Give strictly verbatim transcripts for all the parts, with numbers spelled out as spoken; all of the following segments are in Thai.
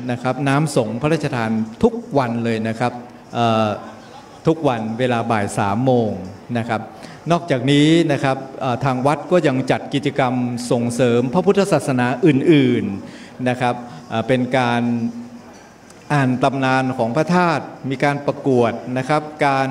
นะครับน้ำสงฆ์พระราชทานทุกวันเลยนะครับทุกวันเวลาบ่ายสามโมงนะครับนอกจากนี้นะครับทางวัดก็ยังจัดกิจกรรมส่งเสริมพระพุทธศาสนาอื่นๆนะครับเป็นการอ่านตำนานของพระธาตุมีการประกวดนะครับการ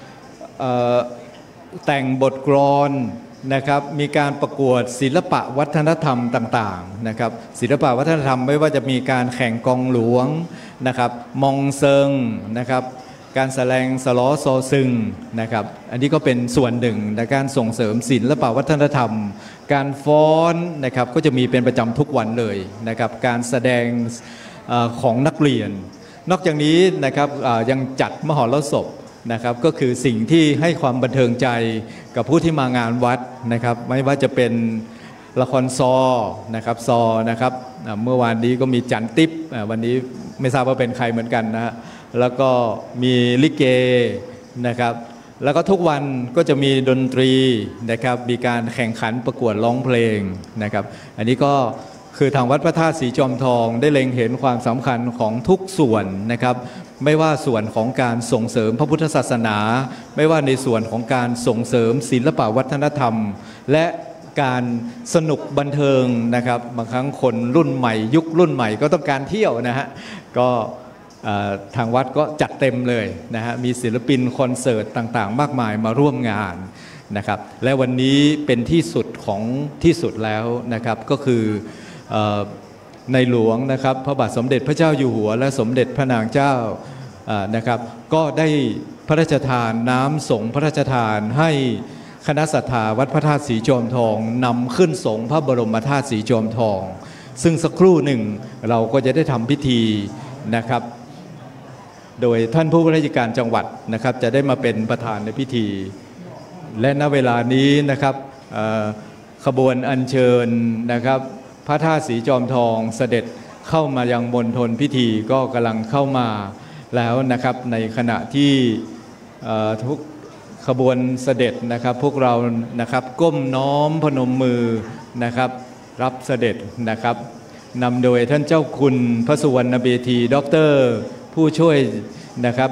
แต่งบทกลอนนะครับมีการประกวดศิลปะวัฒนธรรมต่างๆนะครับศิลปะวัฒนธรรมไม่ว่าจะมีการแข่งกองหลวงนะครับมองเซิงนะครับการแสดงสล้อโซซึงนะครับอันนี้ก็เป็นส่วนหนึ่งในการส่งเสริมศิลปะวัฒนธรรมการฟ้อนนะครับก็จะมีเป็นประจำทุกวันเลยนะครับการแสดงของนักเรียนนอกจากนี้นะครับยังจัดมหรสพนะครับก็คือสิ่งที่ให้ความบันเทิงใจกับผู้ที่มางานวัดนะครับไม่ว่าจะเป็นละครซอนะครับซอนะครับเมื่อวานนี้ก็มีจันติ๊บวันนี้ไม่ทราบว่าเป็นใครเหมือนกันนะแล้วก็มีลิเกนะครับแล้วก็ทุกวันก็จะมีดนตรีนะครับมีการแข่งขันประกวดร้องเพลงนะครับอันนี้ก็คือทางวัดพระธาตุสีจอมทองได้เล็งเห็นความสำคัญของทุกส่วนนะครับไม่ว่าส่วนของการส่งเสริมพระพุทธศาสนาไม่ว่าในส่วนของการส่งเสริมศิลปวัฒนธรรมและการสนุกบันเทิงนะครับบางครั้งคนรุ่นใหม่ยุครุ่นใหม่ก็ต้องการเที่ยวนะฮะก็ทางวัดก็จัดเต็มเลยนะฮะมีศิลปินคอนเสิร์ตต่างๆมากมายมาร่วมงานนะครับและวันนี้เป็นที่สุดของที่สุดแล้วนะครับก็คือในหลวงนะครับพระบาทสมเด็จพระเจ้าอยู่หัวและสมเด็จพระนางเจ้านะครับก็ได้พระราชทานน้ำสงฆ์พระราชทานให้คณะศรัทธาวัดพระธาตุสีจอมทองนำขึ้นสงฆ์พระบรมธาตุสีจอมทองซึ่งสักครู่หนึ่งเราก็จะได้ทำพิธีนะครับโดยท่านผู้ว่าราชการจังหวัดนะครับจะได้มาเป็นประธานในพิธีและณเวลานี้นะครับขบวนอัญเชิญนะครับพระธาตุสีจอมทองเสด็จเข้ามายังมณฑลพิธีก็กำลังเข้ามาแล้วนะครับในขณะที่ทุกขบวนเสด็จนะครับพวกเรานะครับก้มน้อมพนมมือนะครับรับเสด็จนะครับนำโดยท่านเจ้าคุณพระสุวรรณเบธีด็อกเตอร์ผู้ช่วยนะครับ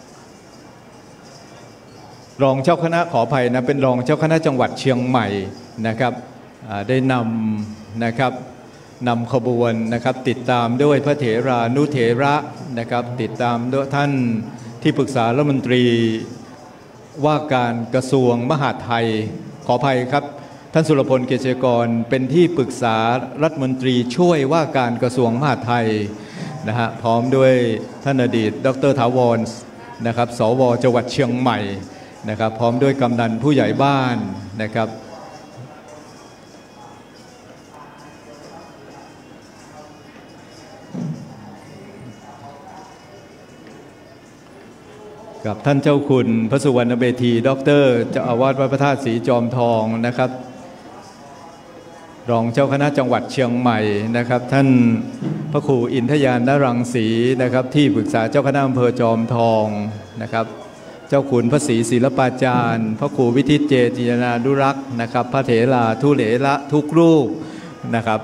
รองเจ้าคณะขออภัยนะเป็นรองเจ้าคณะจังหวัดเชียงใหม่นะครับได้นำนะครับนำขบวนนะครับติดตามด้วยพระเถรานุเถระนะครับติดตามด้วยท่านที่ปรึกษารัฐมนตรีว่าการกระทรวงมหาดไทยขออภัยครับท่านสุรพลเกษกรเป็นที่ปรึกษารัฐมนตรีช่วยว่าการกระทรวงมหาดไทยนะฮะพร้อมด้วยท่านอดีตดร.ถาวรนะครับสว.จังหวัดเชียงใหม่นะครับพร้อมด้วยกำนันผู้ใหญ่บ้านนะครับกับท่านเจ้าคุณพระสุวรรณเบธีด็อกเตอร์เจ้าอาวาสวัดพระธาตุสีจอมทองนะครับรองเจ้าคณะจังหวัดเชียงใหม่นะครับท่านพระครูอินทยานนรังสีนะครับที่ปรึกษาเจ้าคณะอำเภอจอมทองนะครับเจ้าขุนพระศรีศิลปาจารย์พระครูวิทิตเจติยนานุรักษ์นะครับพระเถราทุเลระทุกรูปนะครับ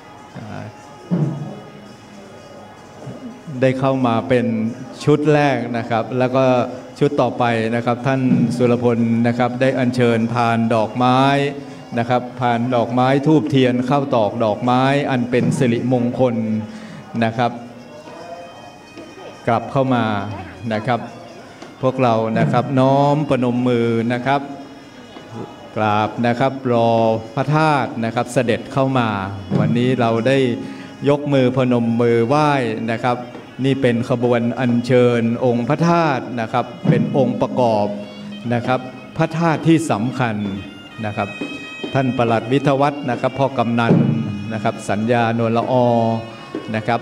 ได้เข้ามาเป็นชุดแรกนะครับแล้วก็ชุดต่อไปนะครับท่านสุรพลนะครับได้อัญเชิญพานดอกไม้นะครับพานดอกไม้ธูปเทียนข้าวตอกดอกไม้อันเป็นสิริมงคลนะครับกลับเข้ามานะครับพวกเรานะครับน้อมประนมมือนะครับกราบนะครับรอพระธาตุนะครับเสด็จเข้ามาวันนี้เราได้ยกมือพนมมือไหว้นะครับนี่เป็นขบวนอัญเชิญองค์พระธาตุนะครับเป็นองค์ประกอบนะครับพระธาตุที่สำคัญนะครับท่านปลัดวิทยวัฒน์นะครับพ่อกำนันนะครับสัญญานวลละออนะครับ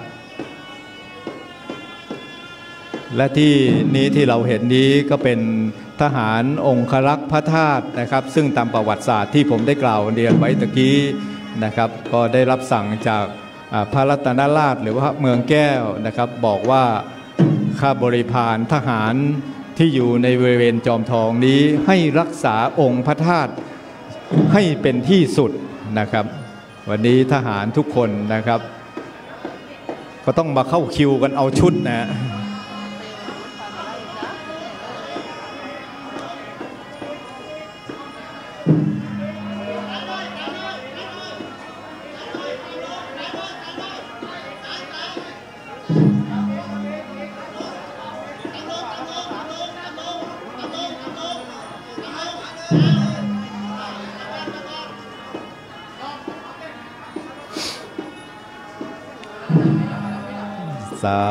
และที่นี้ที่เราเห็นนี้ก็เป็นทหารองครักษ์พระธาตุนะครับซึ่งตามประวัติศาสตร์ที่ผมได้กล่าวเรียนไว้ตะกี้นะครับก็ได้รับสั่งจากพระรัตนราชหรือว่าเมืองแก้วนะครับบอกว่าข้าบริพารทหารที่อยู่ในบริเวณจอมทองนี้ให้รักษาองค์พระธาตุให้เป็นที่สุดนะครับวันนี้ทหารทุกคนนะครับก็ก็ต้องมาเข้าคิวกันเอาชุดนะสา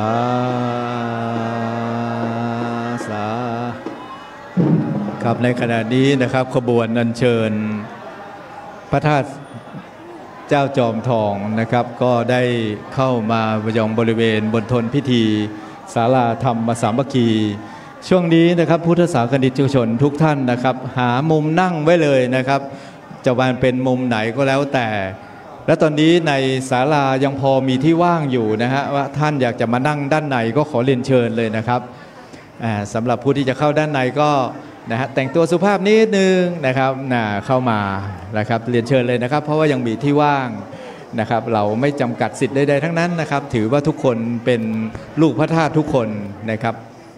สาครับในขณะนี้นะครับขบวนอัญเชิญพระธาตุเจ้าจอมทองนะครับก็ได้เข้ามายังบริเวณบณฑลพิธีศาลาธรรมสามัคคีช่วงนี้นะครับพุทธศาสนิกชนทุกท่านนะครับหามุมนั่งไว้เลยนะครับจะวางเป็นมุมไหนก็แล้วแต่และตอนนี้ในศาลายังพอมีที่ว่างอยู่นะฮะว่าท่านอยากจะมานั่งด้านในก็ขอเรียนเชิญเลยนะครับสำหรับผู้ที่จะเข้าด้านในก็นะฮะแต่งตัวสุภาพนิดนึงนะครับนะเข้ามานะครับเรียนเชิญเลยนะครับเพราะว่ายังมีที่ว่างนะครับเราไม่จำกัดสิทธิ์ใดๆทั้งนั้นนะครับถือว่าทุกคนเป็นลูกพระธาตุทุกคนนะครับ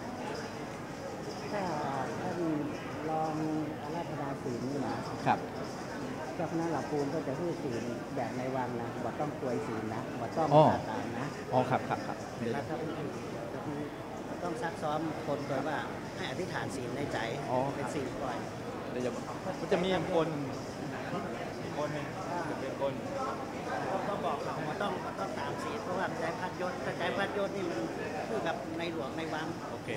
ลองอาราธนาศีลนี่นะครับเจ้าคณะเหล่าปูนก็จะพูดศีลแบบในวังนะบ่ต้องป่วยศีลนะบ่ต้องตามนะอ๋อครับครับครับแล้วถ้าต้องซักซ้อมคนโดยว่าให้อธิษฐานศีลในใจเป็นศีลก่อนเดี๋ยวมันจะมีคนคนนึงเป็นคนต้องบอกเขาว่าต้องต้องตามศีลเพราะว่าใจพัดยศถ้าใจพัดยศนี่มันคือกับในหลวงในวังโอเค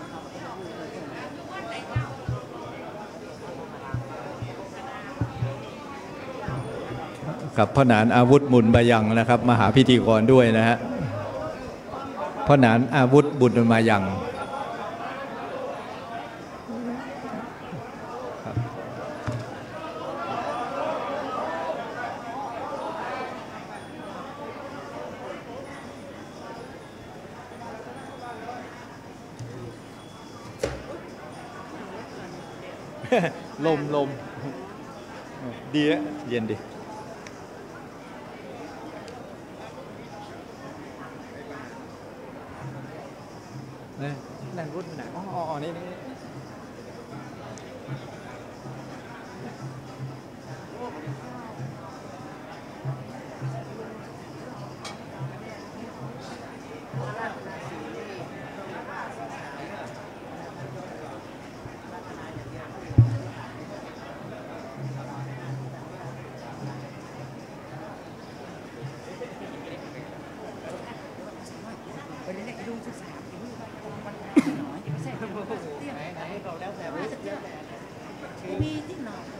กับพ่อหนานอาวุธบุญบายังนะครับมหาพิธีกรด้วยนะฮะพ่อหนานอาวุธบุญบายังลมลมดีอะเย็นดีนั่งรุ่นไหนอ๋ออ๋อนี่นี่มีที่นอน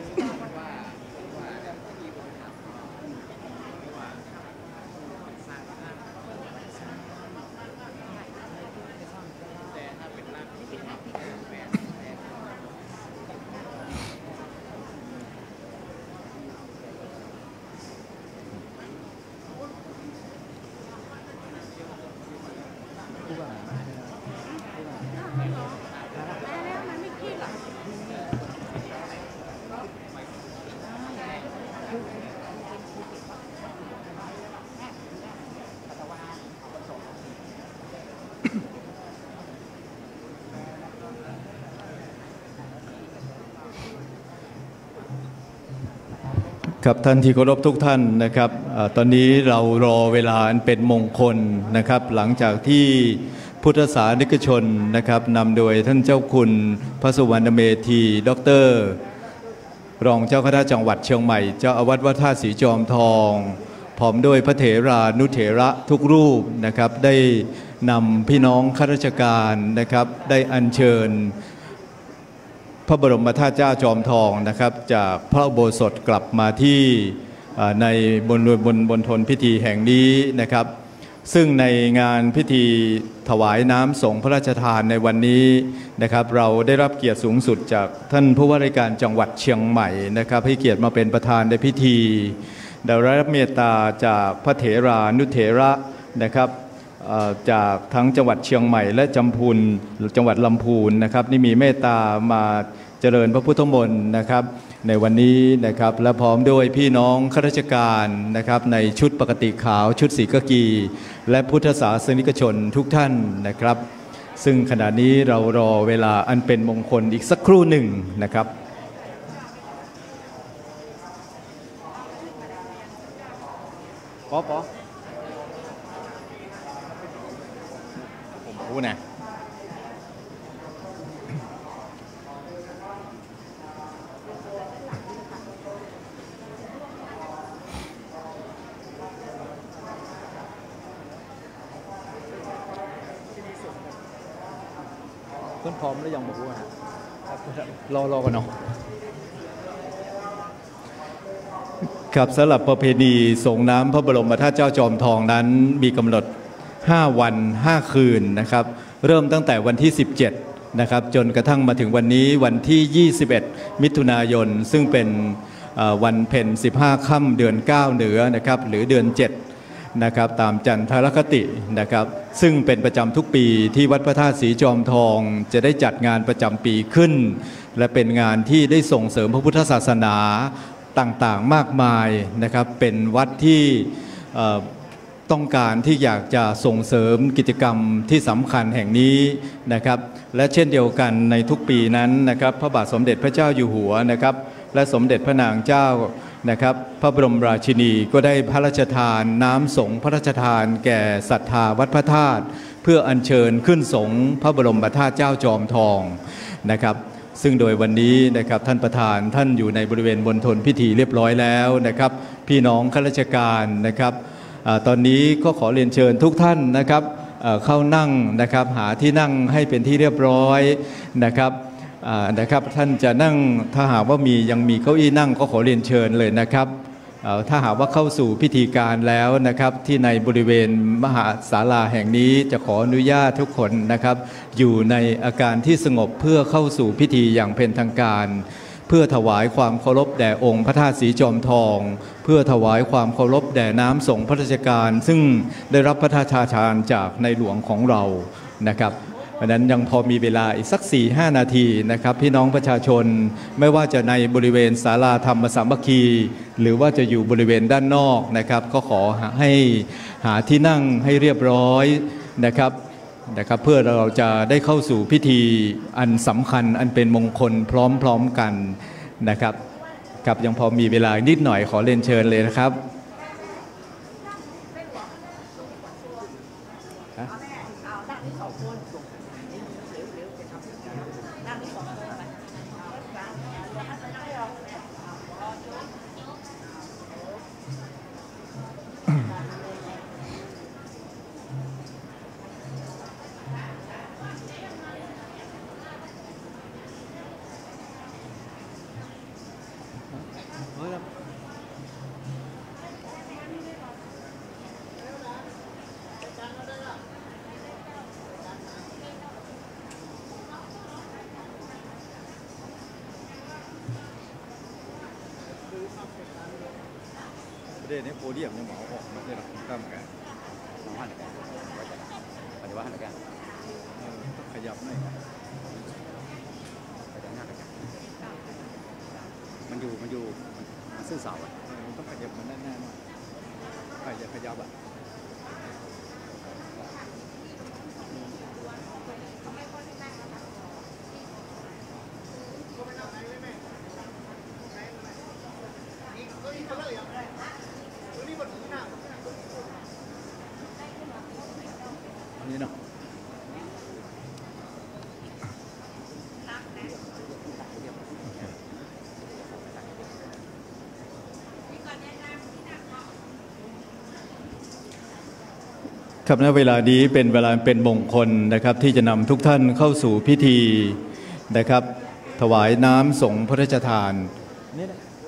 ครับท่านที่เคารพทุกท่านนะครับตอนนี้เรารอเวลาอันเป็นมงคลนะครับหลังจากที่พุทธศาสนิกชนนะครับนำโดยท่านเจ้าคุณพระสุวรรณเมธีด็อกเตอร์รองเจ้าคณะจังหวัดเชียงใหม่เจ้าอาวาสวัดท่าสีจอมทองพร้อมด้วยพระเถรานุเถระทุกรูปนะครับได้นำพี่น้องข้าราชการนะครับได้อัญเชิญพระบรมธาตุเจ้าจอมทองนะครับจากพระอุโบสถกลับมาที่ในบนบนบนทนพิธีแห่งนี้นะครับซึ่งในงานพิธีถวายน้ำสงฆ์พระราชทานในวันนี้นะครับเราได้รับเกียรติสูงสุดจากท่านผู้ว่าราชการจังหวัดเชียงใหม่นะครับให้เกียรติมาเป็นประธานในพิธีได้รับเมตตาจากพระเถรานุเถระนะครับจากทั้งจังหวัดเชียงใหม่และจำพูนจังหวัดลำพูนนะครับนี่มีเมตตามาเจริญพระพุทธมนต์นะครับในวันนี้นะครับและพร้อมด้วยพี่น้องข้าราชการนะครับในชุดปกติขาวชุดสีกากีและพุทธศาสนิกชนทุกท่านนะครับซึ่งขณะนี้เรารอเวลาอันเป็นมงคลอีกสักครู่หนึ่งนะครับปอปอผมพูดนะเพื่อนพร้อมแล้วยังบอกว่ารอรอกันเนาะครับสำหรับประเพณีส่งน้ำพระบรมธาตุเจ้าจอมทองนั้นมีกำหนดห้าวันห้าคืนนะครับเริ่มตั้งแต่วันที่สิบเจ็ดนะครับจนกระทั่งมาถึงวันนี้วันที่ยี่สิบเอ็ดมิถุนายนซึ่งเป็นวันเพ็ญสิบห้าค่ำเดือนเก้าเหนือนะครับหรือเดือนเจ็ดนะครับตามจันทรคตินะครับซึ่งเป็นประจำทุกปีที่วัดพระธาตุสีจอมทองจะได้จัดงานประจำปีขึ้นและเป็นงานที่ได้ส่งเสริมพระพุทธศาสนาต่างๆมากมายนะครับเป็นวัดที่ต้องการที่อยากจะส่งเสริมกิจกรรมที่สำคัญแห่งนี้นะครับและเช่นเดียวกันในทุกปีนั้นนะครับพระบาทสมเด็จพระเจ้าอยู่หัวนะครับและสมเด็จพระนางเจ้านะครับพระบรมราชินีก็ได้พระราชทานน้ำสงฆ์พระราชทานแก่ศรัทธาวัดพระธาตุเพื่ออัญเชิญขึ้นสงฆ์พระบรมธาตุเจ้าจอมทองนะครับซึ่งโดยวันนี้นะครับท่านประธานท่านอยู่ในบริเวณมณฑลพิธีเรียบร้อยแล้วนะครับพี่น้องข้าราชการนะครับตอนนี้ก็ขอเรียนเชิญทุกท่านนะครับเข้านั่งนะครับหาที่นั่งให้เป็นที่เรียบร้อยนะครับนะครับท่านจะนั่งถ้าหากว่ามียังมีเก้าอี้นั่งก็ขอเรียนเชิญเลยนะครับถ้าหากว่าเข้าสู่พิธีการแล้วนะครับที่ในบริเวณมหาศาลาแห่งนี้จะขออนุญาตทุกคนนะครับอยู่ในอาการที่สงบเพื่อเข้าสู่พิธีอย่างเป็นทางการเพื่อถวายความเคารพแด่องค์พระธาตุสีจอมทองเพื่อถวายความเคารพแด่น้ำสงฆ์พระราชการซึ่งได้รับพระราชทานจากในหลวงของเรานะครับเพราะนั้นยังพอมีเวลาอีกสัก สี่ห้า นาทีนะครับพี่น้องประชาชนไม่ว่าจะในบริเวณศาลาธรรมสามัคคีหรือว่าจะอยู่บริเวณด้านนอกนะครับก็ขอให้หาที่นั่งให้เรียบร้อยนะครับนะครับเพื่อเราจะได้เข้าสู่พิธีอันสำคัญอันเป็นมงคลพร้อมๆกันนะครับครับยังพอมีเวลานิดหน่อยขอเรียนเชิญเลยนะครับประเด็นนี้โพเดียมยังหมอออกมาได้หรอกตั้มกันหมอหันกันปฏิวัติหันกันต้องขยับหน่อยไปด้านหน้ากันมันอยู่มันอยู่มันซึ่งเสาอ่ะมันต้องขยับมันแน่ๆหน่อยใครจะขยับอ่ะนี่เนาะครับณเวลานี้เป็นเวลาเป็นมงคลนะครับที่จะนำทุกท่านเข้าสู่พิธีนะครับถวายน้ำสงฆ์พระราชทานนี่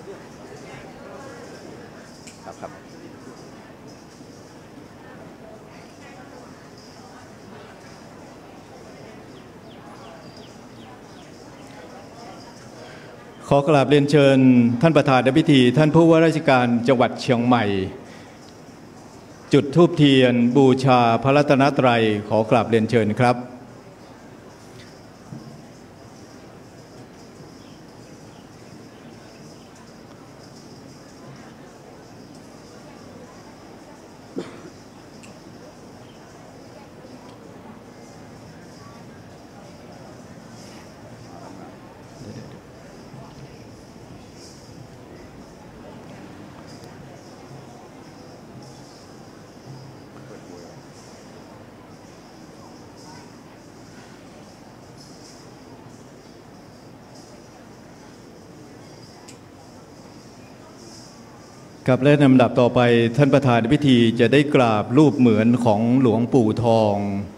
นะครับครับขอกราบเรียนเชิญท่านประธานในพิธีท่านผู้ว่าราชการจังหวัดเชียงใหม่จุดธูปเทียนบูชาพระรัตนตรัยขอกราบเรียนเชิญครับครับและลำดับต่อไปท่านประธานในพิธีจะได้กราบรูปเหมือนของหลวงปู่ทอง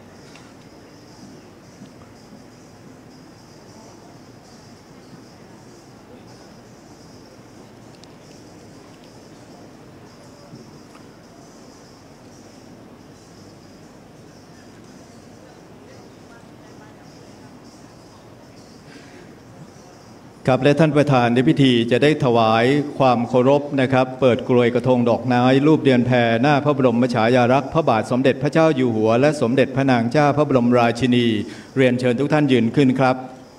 ครับและท่านประธานในพิธีจะได้ถวายความเคารพนะครับเปิดกรวยกระทงดอกไม้รูปเดือนแผ่หน้าพระบรมฉายาลักษณ์พระบาทสมเด็จพระเจ้าอยู่หัวและสมเด็จพระนางเจ้าพระบรมราชินีเรียนเชิญทุกท่านยืนขึ้นครับ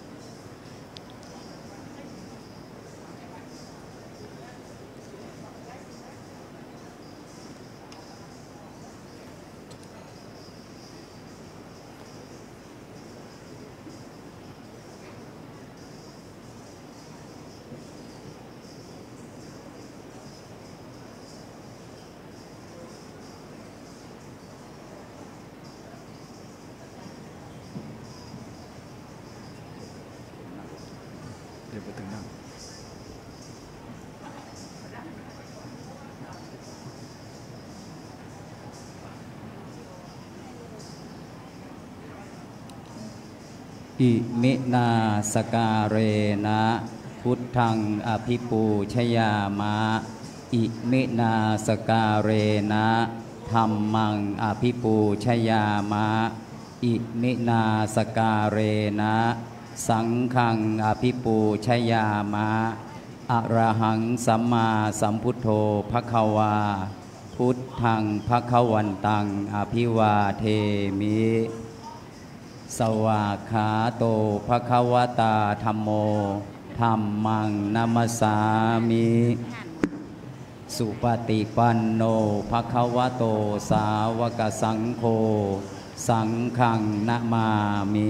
อิมินาสการเรนะพุทธังอภิปูชยามะอิมินาสการเรนะธัมมังอภิปูชยามะอิมินาสการเรนะสังฆังอภิปูชยามะอะระหังสัมมาสัมพุทโธภควาพุทธังภควันตังอภิวาเทมิสวากขาโตภควตาธัมโมธัมมังนัมสสามิสุปฏิปันโนภควโตสาวกสังโฆสังฆังนะมามิ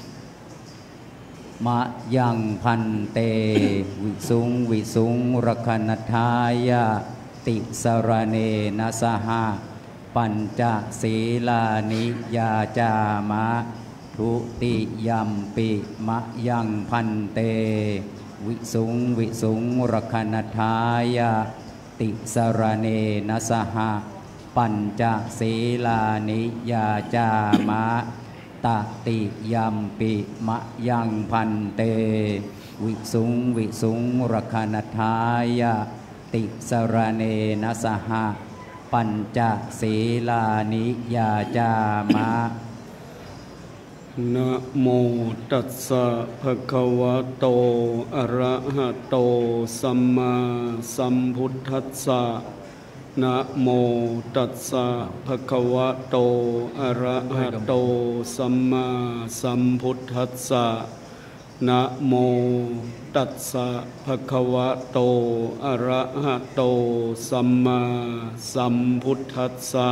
มะยังพันเตวิสุงวิสุงรคณทายะติสรเนนะสหะปัญจศีลานิยาจามะทุติยัมปิมะยังพันเตวิสุงวิสุงรคณทายะติสรเนนะสหะปัญจศีลานิยาจามะตติยัมปิมะยังพันเตวิสุงวิสุงรคณทายะติสรเนนะสหะปัญจศีลานิยาจามะนะโมตัสสะภะคะวะโตอะระหะโตสัมมาสัมพุทธัสสะนะโมตัสสะภะคะวะโตอะระหะโตสัมมาสัมพุทธัสสะนะโมตัสสะภะคะวะโตอะระหะโตสัมมาสัมพุทธัสสะ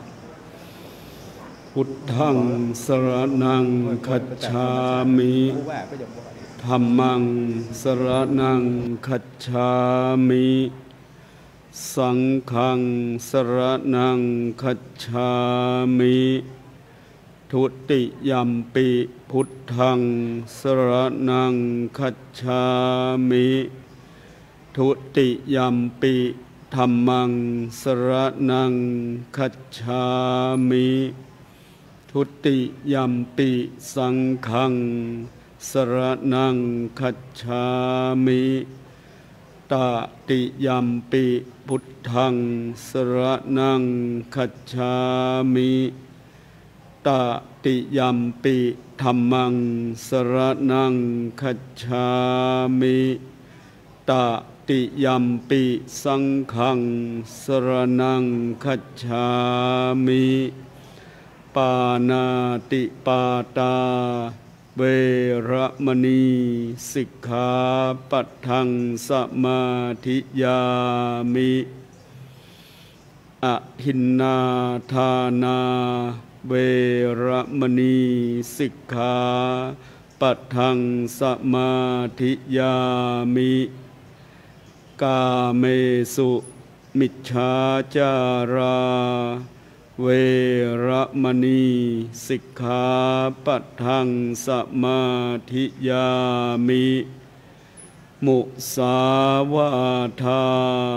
พุทธังสรณังคัจฉามิธัมมังสรณังคัจฉามิสังฆังสรณังคัจฉามิทุติยัมปิพุทธังสรณังคัจฉามิทุติยัมปิธัมมังสรณังคัจฉามิทุติยัมปิสังฆังสรณังคัจฉามิตติยัมปิพุทธังสรณังคัจฉามิตติยัมปิธัมมังสรณังคัจฉามิตติยัมปิสังฆังสรณังคัจฉามิปานาติปาตาเวระมณีสิกขาปัฏฐังสมาธิยามิอหินนาทานาเวระมณีสิกขาปัฏฐังสมาธิยามิกาเมสุมิจฉาจาราเวระมณีสิกขาปัฏฐังสมาธิยามิมุสาวาทาเ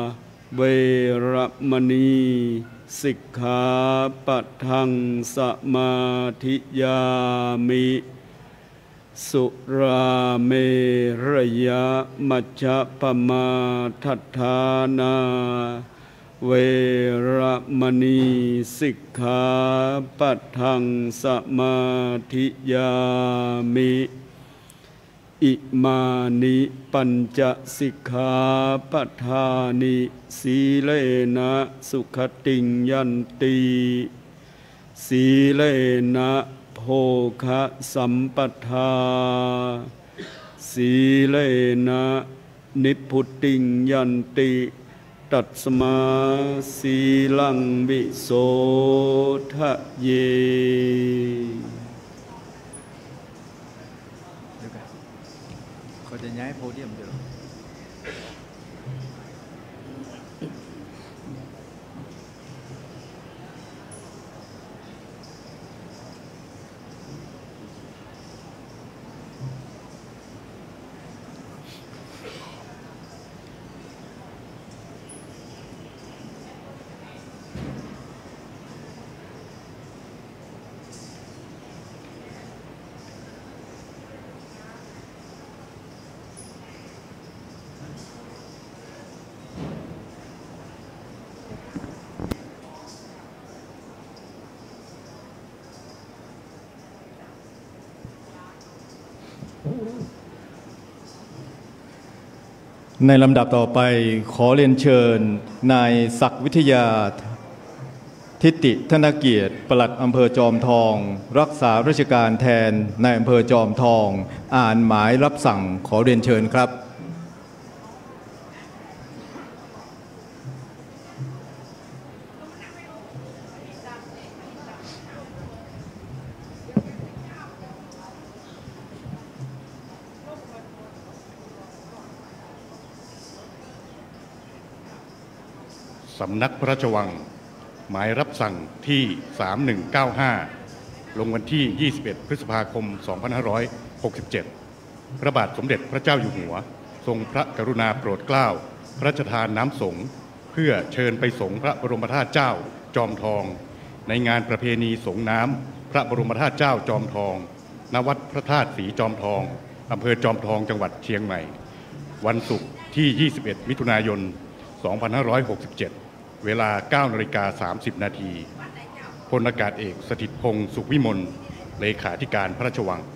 เวรมณีสิกขาปะทังสมาธิยามิสุราเมรยะมัจจปมาทัฏฐานาเวรมณีสิกขาปะทังสมาธิยามิอิมานิปัญจสิกขาปทานิสีเลนะสุขติงยันติสีเลนะโภคะสัมปทาสีเลนะนิพพุติงยันติตัสมาสีลังวิโสทะเยเขาจะย้ายโพเดียมเดี๋ยวในลำดับต่อไปขอเรียนเชิญนายศักดิ์วิทยาทิติธนเกียรติปลัดอำเภอจอมทองรักษาราชการแทนนายอำเภอจอมทองอ่านหมายรับสั่งขอเรียนเชิญครับสำนักพระราชวังหมายรับสั่งที่สามหนึ่งเก้าห้าลงวันที่ยี่สิบเอ็ดพฤษภาคมสองพันห้าร้อยหกสิบเจ็ดพระบาทสมเด็จพระเจ้าอยู่หัวทรงพระกรุณาโปรดเกล้าพระราชทานน้ำสงฆ์เพื่อเชิญไปสงฆ์พระบรมธาตุเจ้าจอมทองในงานประเพณีสงฆ์น้ำพระบรมธาตุเจ้าจอมทองณวัดพระธาตุศรีจอมทองอำเภอจอมทองจังหวัดเชียงใหม่วันศุกร์ที่ยี่สิบเอ็ดมิถุนายนสองพันห้าร้อยหกสิบเจ็ดเวลา เก้านาฬิกาสามสิบนาทีพลอากาศเอกสถิตพงษ์สุขวิมลเลขาธิการพระราชวัง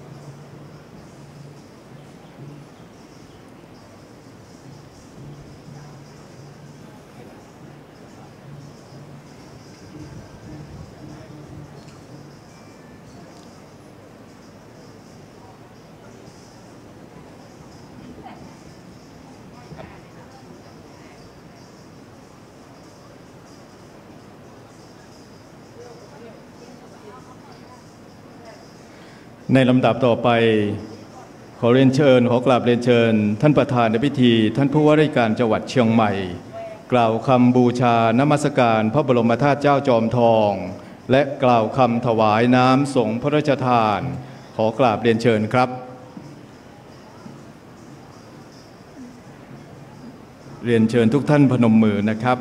ในลำดับต่อไปขอเรียนเชิญขอกราบเรียนเชิญท่านประธานในพิธีท่านผู้ว่าราชการจังหวัดเชียงใหม่กล่าวคำบูชานมัสการพระบรมธาตุเจ้าจอมทองและกล่าวคำถวายน้ำสงฆ์พระราชทานขอกราบเรียนเชิญครับเรียนเชิญทุกท่านพนมมือนะครับ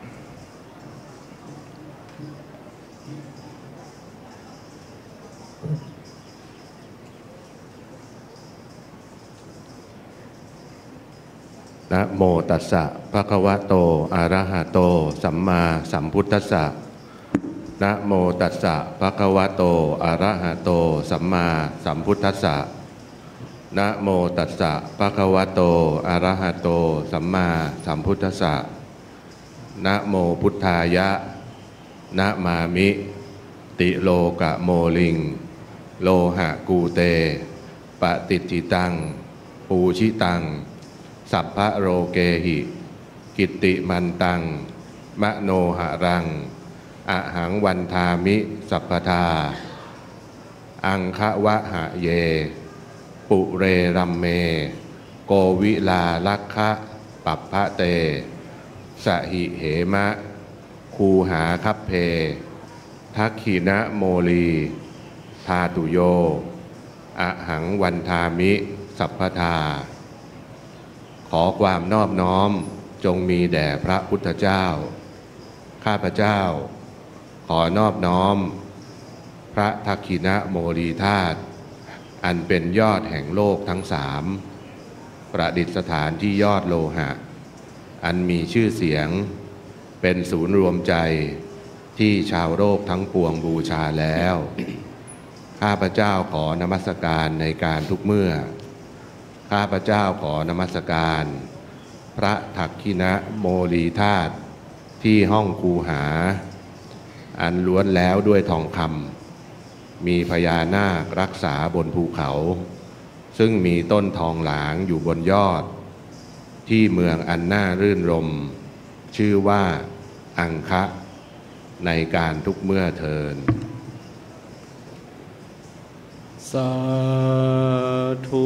นะโมตัสสะภะคะวะโตอะระหะโตสัมมาสัมพุทธัสสะนะโมตัสสะภะคะวะโตอะระหะโตสัมมาสัมพุทธัสสะนะโมตัสสะภะคะวะโตอะระหะโตสัมมาสัมพุทธัสสะนะโมพุทธายะนะมามิติโลกะโมลิงโลหะกูเตปฏิจจิตังปูชิตังสัพพะโรเกหิกิตติมันตังมโนหะรังอหังวันทามิสัพพทาอังคะวะหะเยปุเรรัมเมโกวิลาลักขะปัปพะเตสหิเหมะคูหาคัพเพทักขินะโมลีทาตุโยอหังวันทามิสัพพทาขอความนอบน้อมจงมีแด่พระพุทธเจ้าข้าพเจ้าขอนอบน้อมพระทักขิณโมลีธาตุอันเป็นยอดแห่งโลกทั้งสามประดิษฐานที่ยอดโลหะอันมีชื่อเสียงเป็นศูนย์รวมใจที่ชาวโลกทั้งปวงบูชาแล้วข้าพเจ้าขอนมัสการในการทุกเมื่อข้าพเจ้าขอนมัสการพระทักขิณโมลีธาตุที่ห้องคูหาอันล้วนแล้วด้วยทองคำมีพญานาครักษาบนภูเขาซึ่งมีต้นทองหลางอยู่บนยอดที่เมืองอันน่ารื่นรมชื่อว่าอังคะในการทุกเมื่อเทินสาธุ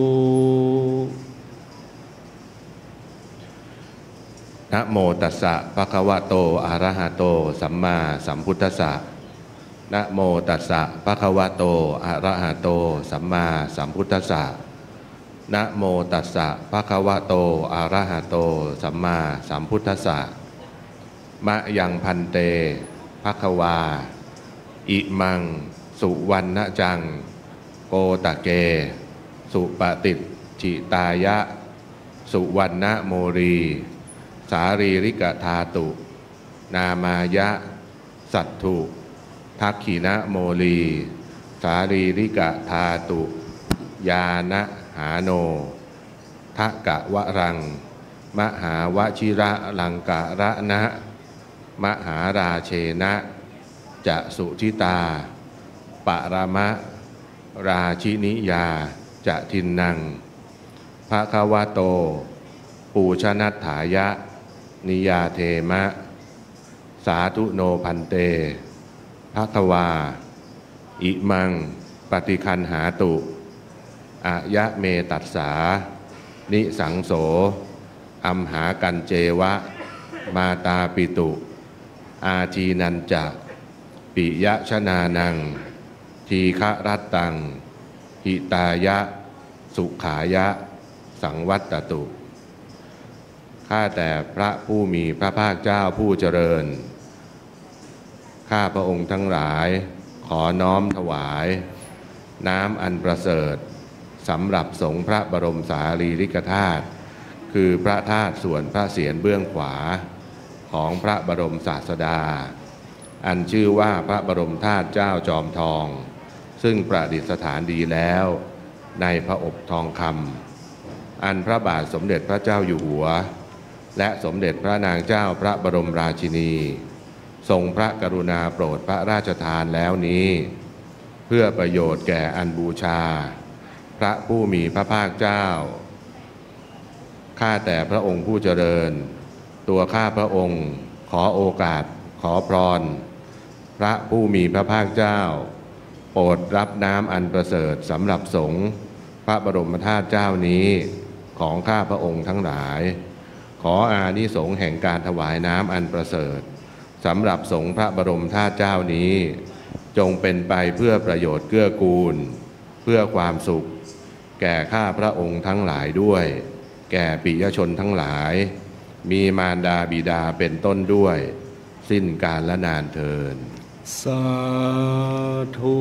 นะโมตัสสะภะคะวะโตอะระหะโตสัมมาสัมพุทธัสสะนะโมตัสสะภะคะวะโตอะระหะโตสัมมาสัมพุทธัสสะนะโมตัสสะภะคะวะโตอะระหะโตสัมมาสัมพุทธัสสะมะยังพันเตภคะวาอิมังสุวรรณจังโกตะเกสุปฏิจิตายะสุวรรณโมรีสารีริกธาตุนามายะสัตถุทักขิณโมลีสารีริกธาตุยานะหาโนทะกะวะรังมหาวชิระลังกะระนะมหาราเชนะจะสุทิตาปะระมะราชินิยาจะทินนังภะคะวะโตปูชนัตถายะนิยาเทมะสาธุโนพันเตภคะวาอิมังปฏิคันหาตุอายะเมตัสสานิสังโสอัมหากันเจวะมาตาปิตุอาจีนันจะปิยะชนานังทีฆะรัตตังหิตายะสุขายะสังวัตตตุข้าแต่พระผู้มีพระภาคเจ้าผู้เจริญข้าพระองค์ทั้งหลายขอน้อมถวายน้ำอันประเสริฐสำหรับสงฆ์พระบรมสารีริกธาตุคือพระธาตุส่วนพระเศียรเบื้องขวาของพระบรมศาสดาอันชื่อว่าพระบรมธาตุเจ้าจอมทองซึ่งประดิษฐานดีแล้วในพระอบทองคำอันพระบาทสมเด็จพระเจ้าอยู่หัวและสมเด็จพระนางเจ้าพระบรมราชินีทรงพระกรุณาโปรดพระราชทานแล้วนี้เพื่อประโยชน์แก่อันบูชาพระผู้มีพระภาคเจ้าข้าแต่พระองค์ผู้เจริญตัวข้าพระองค์ขอโอกาสขอพรพระผู้มีพระภาคเจ้าโปรดรับน้ำอันประเสริฐสำหรับสงฆ์พระบรมธาตุเจ้านี้ของข้าพระองค์ทั้งหลายขออานิสงส์แห่งการถวายน้ำอันประเสริฐสำหรับสงฆ์พระบรมธาตุเจ้านี้จงเป็นไปเพื่อประโยชน์เกื้อกูลเพื่อความสุขแก่ข้าพระองค์ทั้งหลายด้วยแก่ปิยชนทั้งหลายมีมารดาบิดาเป็นต้นด้วยสิ้นกาลและนานเทินสาธุ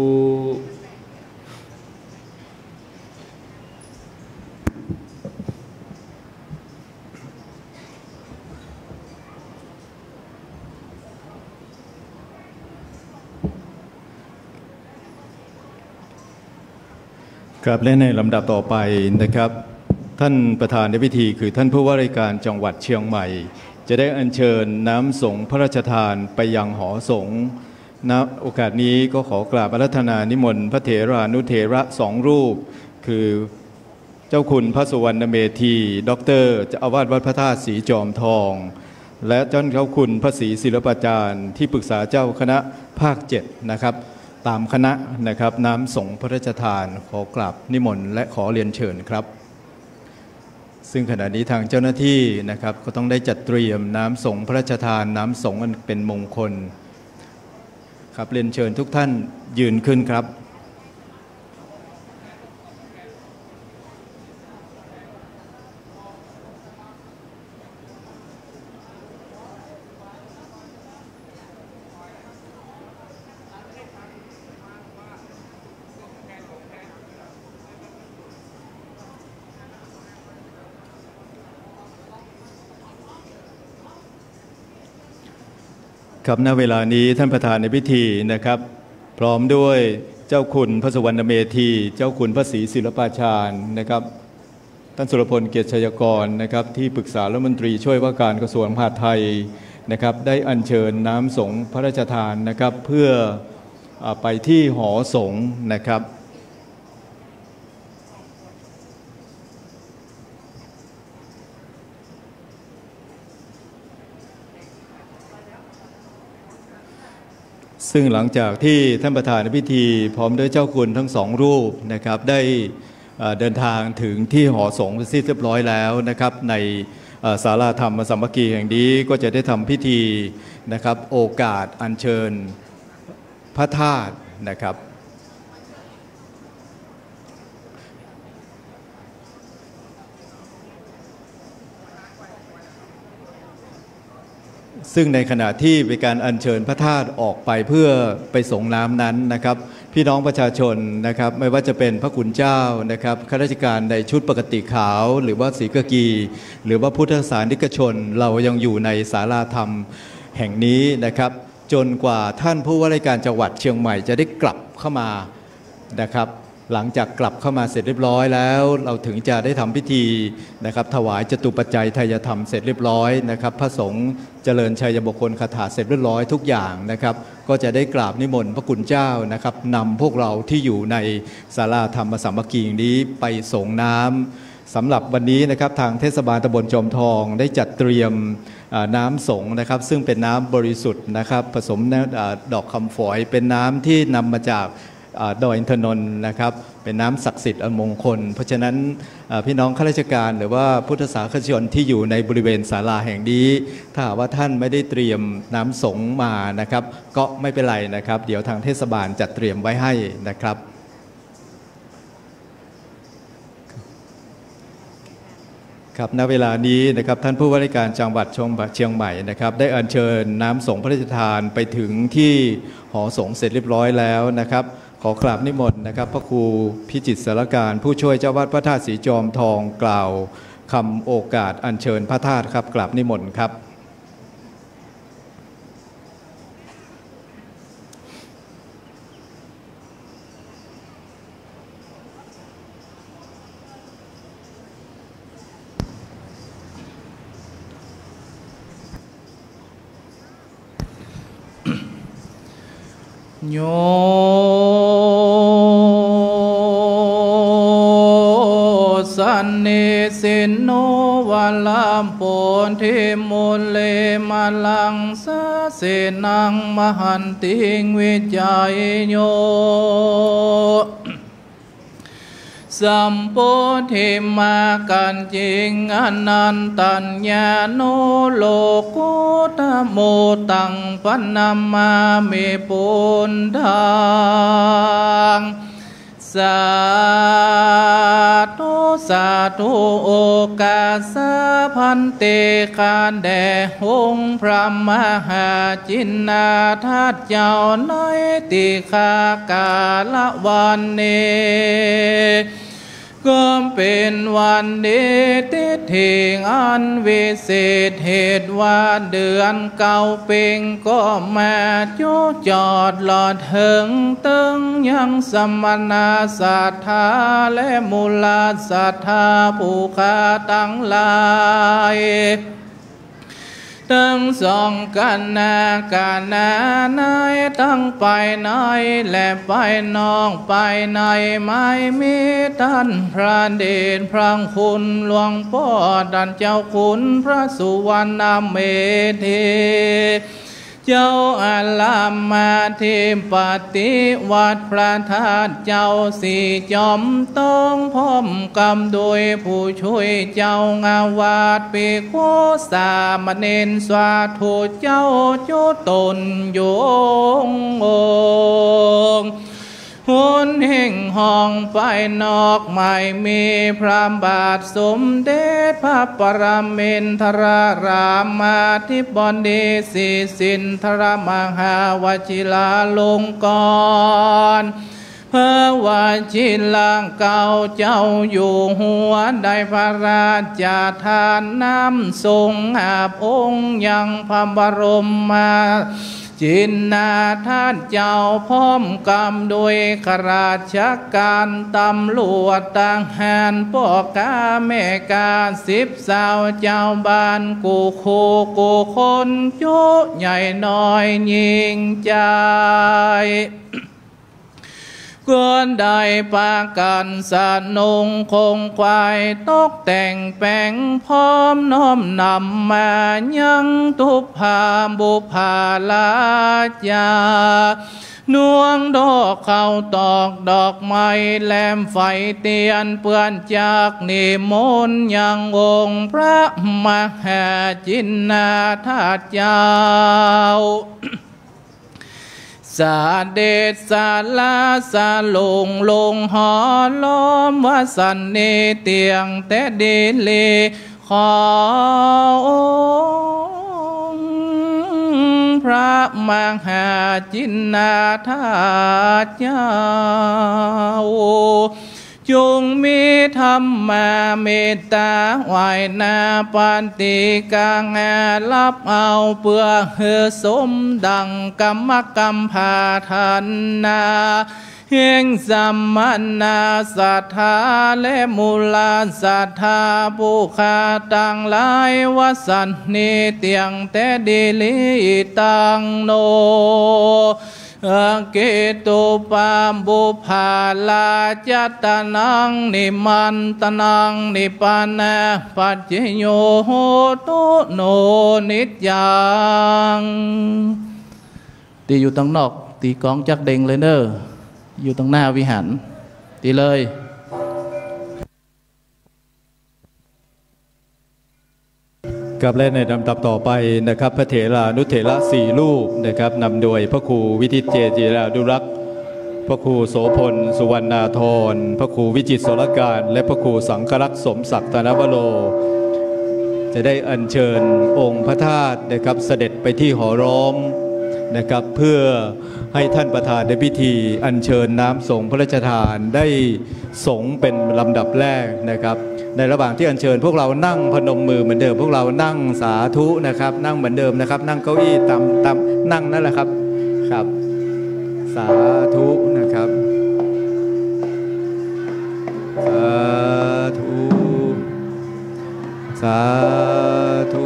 ครับและในลำดับต่อไปนะครับท่านประธานในพิธีคือท่านผู้ว่าราชการจังหวัดเชียงใหม่จะได้อัญเชิญน้ำสงฆ์พระราชทานไปยังหอสงฆ์ณโอกาสนี้ก็ขอกราบอาราธนานิมนต์พระเถรานุเถระสองรูปคือเจ้าคุณพระสุวรรณเมธีด็อกเตอร์เจ้าอาวาสวัดพระธาตุสีจอมทองและเจ้าเจ้าคุณพระศรีศิลปาจารย์ที่ปรึกษาเจ้าคณะภาคเจ็ดนะครับตามคณะนะครับน้ำสงฆ์พระราชทานขอกราบนิมนต์และขอเรียนเชิญครับซึ่งขณะนี้ทางเจ้าหน้าที่นะครับก็ต้องได้จัดเตรียมน้ำสงฆ์พระราชทานน้ำสงฆ์อันเป็นมงคลครับเรียนเชิญทุกท่านยืนขึ้นครับครับณเวลานี้ท่านประธานในพิธีนะครับพร้อมด้วยเจ้าคุณพระสุวรรณเมธีเจ้าคุณพระศรีศิลปาชาญนะครับท่านสุรพลเกียรติชัยกรนะครับที่ปรึกษารัฐมนตรีช่วยว่าการกระทรวงมหาดไทยนะครับได้อัญเชิญน้ำสงฆ์พระราชทานนะครับเพื่อไปที่หอสงฆ์นะครับซึ่งหลังจากที่ท่านประธานในพิธีพร้อมด้วยเจ้าคุณทั้งสองรูปนะครับได้เดินทางถึงที่หอสงฆ์เรียบร้อยแล้วนะครับในศาลาธรรมสามัคคีแห่งนี้ก็จะได้ทำพิธีนะครับโอกาสอัญเชิญพระธาตุนะครับซึ่งในขณะที่เป็นการอัญเชิญพระธาตุออกไปเพื่อไปส่งน้ำนั้นนะครับพี่น้องประชาชนนะครับไม่ว่าจะเป็นพระคุณเจ้านะครับข้าราชการในชุดปกติขาวหรือว่าศรีกากีหรือว่าพุทธศาสนิกชนเรายังอยู่ในศาลาธรรมแห่งนี้นะครับจนกว่าท่านผู้ว่าราชการจังหวัดเชียงใหม่จะได้กลับเข้ามานะครับหลังจากกลับเข้ามาเสร็จเรียบร้อยแล้วเราถึงจะได้ทำพิธีนะครับถวายจตุปัจจัยไทยธรรมเสร็จเรียบร้อยนะครับพระสงฆ์เจริญชัยมงคลคาถาเสร็จเรียบร้อยทุกอย่างนะครับก็จะได้กราบนิมนต์พระคุณเจ้านะครับนำพวกเราที่อยู่ในศาลาธรรมสามัคคีนี้ไปส่งน้ำสำหรับวันนี้นะครับทางเทศบาลตำบลจอมทองได้จัดเตรียมน้ำสงฆ์นะครับซึ่งเป็นน้ำบริสุทธิ์นะครับผสมดอกคำฝอยเป็นน้ำที่นำมาจากดอยอินทนนท์นะครับเป็นน้ำศักดิ์สิทธิ์อันมงคลเพราะฉะนั้นพี่น้องข้าราชการหรือว่าพุทธศาสนิกชนที่อยู่ในบริเวณศาลาแห่งนี้ถ้าว่าท่านไม่ได้เตรียมน้ำสงฆ์มานะครับก็ไม่เป็นไรนะครับเดี๋ยวทางเทศบาลจัดเตรียมไว้ให้นะครับครับณเวลานี้นะครับท่านผู้ว่าราชการจังหวัดเชียงใหม่นะครับได้อัญเชิญน้ำสงฆ์พระราชทานไปถึงที่หอสงฆ์เสร็จเรียบร้อยแล้วนะครับขอกราบนิมนต์นะครับพระครูพิจิตรสารการผู้ช่วยเจ้าวาดพระธาตุสีจอมทองกล่าวคำโอกาสอัญเชิญพระธาตุครับกราบนิมนต์ครับโยสันนิสินโนวัลลัมโปนทิมุลเลมาลังสะเสนังมหันติงวิจัยโยสัมโพธิมากันจิงอนันตัญญาโนโลกุตโมตังปันนามาเมปุณทังสาธุสาธุโอกาสพันเตคานแด่องค์พระมหาจินนาทัตเจ้าน้อยติคากาลวันเนก็เป็นวันดีทิถิงอันวิเศษเหตุว่าเดือนเก่าเป็งก็มาจุจอดหลอดถึงตึงยังสมณะศรัทธาและมูลศรัทธาผู้ค้าทั้งหลายตั้งสองกันนาการนานายตั้งไปไหนและไปนองไปไหนไม่มีท่านพระเดชพระคุณหลวงพ่อดันเจ้าคุณพระสุวรรณเมธีเจ้าอาลามมาทิปฏิวัดพระธาตุเจ้าสี่จอมต้องพร้อมกำโดยผู้ช่วยเจ้างาวาดปีโคสามเณรสวาธุเจ้าจุตนโยงองหุนแห่งห้องไปนอกไม่มีพระบาทสมเด็จพระปรมินทรรามาธิบดีศรีสินทรมหาวชิราลงกรณ์พระวชิรังเก่าเจ้าอยู่หัวได้พระราชทานน้ำทรงอาบองค์ยังพระบรมมาจินนาท่านเจ้าพร้อมกำโดยข้าราชการตำรวจต่างหารพ่อกาแม่กาสิบสาวเจ้าบ้านกูโคกูคนจุใหญ่น้อยยิงใจกวนได้ปากันสนงคงควายตกแต่งแปลงพร้อมน้อมนำมายังทุพพาบุพาลาจานวงดอกเข้าตอกดอกไม้แหลมไฟเตียนเปื้อนจากนิมนต์ยังองค์พระมหาจินนาถาเจ้าสาเดชสาลาสาลงลงหอล้อมวสันเนเตียงแต่เดเลขอองค์พระมหาจินนาถาเจ้าจงมีธรรมาเมตตาไหวนาปันติกางารับเอาเพื่อเฮือสมดังกรรมกรรมพาทันนาเฮงสัมมันนาศรัทธาและมูลศรัทธาผู้ขาต่างหลายวสันนิเตียงแต่ดิลิตังโนเกตุปามบุภาลาจัตตานังนิมันตนังนิปานะปัจเจโยโหตุโนนิจยังตีอยู่ตั้งนอกตีกองจักเด้งเลยเนอะอยู่ตรงหน้าวิหารตีเลยกับและในลำดับต่อไปนะครับพระเถรานุเถระสี่รูปนะครับนำโดยพระครูวิทิตเจจิราดุรักษ์พระครูโสพลสุวรรณาธรพระครูวิจิตรโสรการและพระครูสังฆรักษ์สมศักดิ์ธนวโรจะได้อัญเชิญองค์พระธาตุนะครับเสด็จไปที่หอร้อมนะครับเพื่อให้ท่านประธานในพิธีอัญเชิญน้ำสงฆ์พระราชทานได้สงฆ์เป็นลำดับแรกนะครับในระหว่างที่อัญเชิญพวกเรานั่งพนมมือเหมือนเดิมพวกเรานั่งสาธุนะครับนั่งเหมือนเดิมนะครับนั่งเก้าอี้ตามตามนั่งนั่นแหละครับครับสาธุนะครับสาธุสาธุ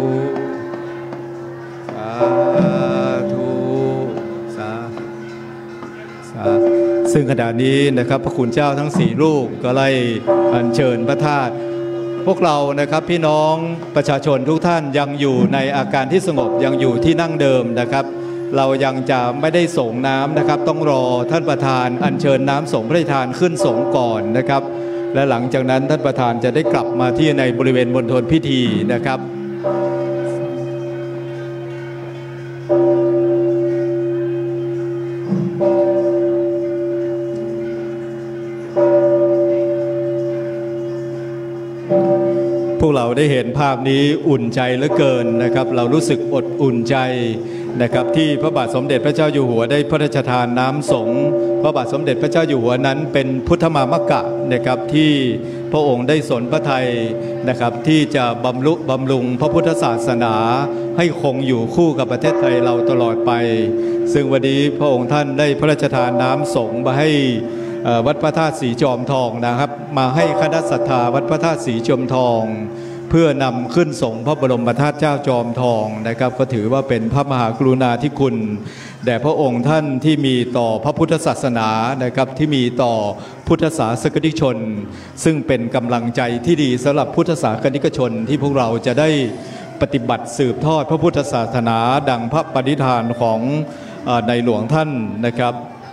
สาธุสาสาซึ่งขณะนี้นะครับพระคุณเจ้าทั้งสี่รูปก็ไล่อัญเชิญพระธาตุพวกเรานะครับพี่น้องประชาชนทุกท่านยังอยู่ในอาการที่สงบยังอยู่ที่นั่งเดิมนะครับเรายังจะไม่ได้ส่งน้ำนะครับต้องรอท่านประธานอัญเชิญน้ำสงฆ์พระราชทานขึ้นสงฆ์ก่อนนะครับและหลังจากนั้นท่านประธานจะได้กลับมาที่ในบริเวณมณฑลพิธีนะครับพวกเราได้เห็นภาพนี้อุ่นใจเหลือเกินนะครับเรารู้สึกอดอุ่นใจนะครับที่พระบาทสมเด็จพระเจ้าอยู่หัวได้พระราชทานน้ำสงฆ์พระบาทสมเด็จพระเจ้าอยู่หัวนั้นเป็นพุทธมามกะนะครับที่พระองค์ได้สนพระทัยนะครับที่จะบำรุบำรุงพระพุทธศาสนาให้คงอยู่คู่กับประเทศไทยเราตลอดไปซึ่งวันนี้พระองค์ท่านได้พระราชทานน้ำสงฆ์มาให้วัดพระธาตุสีจอมทองนะครับมาให้คณะศรัทธาวัดพระธาตุสีจอมทองเพื่อนำขึ้นสงฆ์พระบรมธาตุเจ้าจอมทองนะครับก็ถือว่าเป็นพระมหากรุณาธิคุณแด่พระองค์ท่านที่มีต่อพระพุทธศาสนานะครับที่มีต่อพุทธศาสนิกชนซึ่งเป็นกำลังใจที่ดีสำหรับพุทธศาสนิกชนที่พวกเราจะได้ปฏิบัติสืบทอดพระพุทธศาสนาดังพระปณิธานของในหลวงท่านนะครับ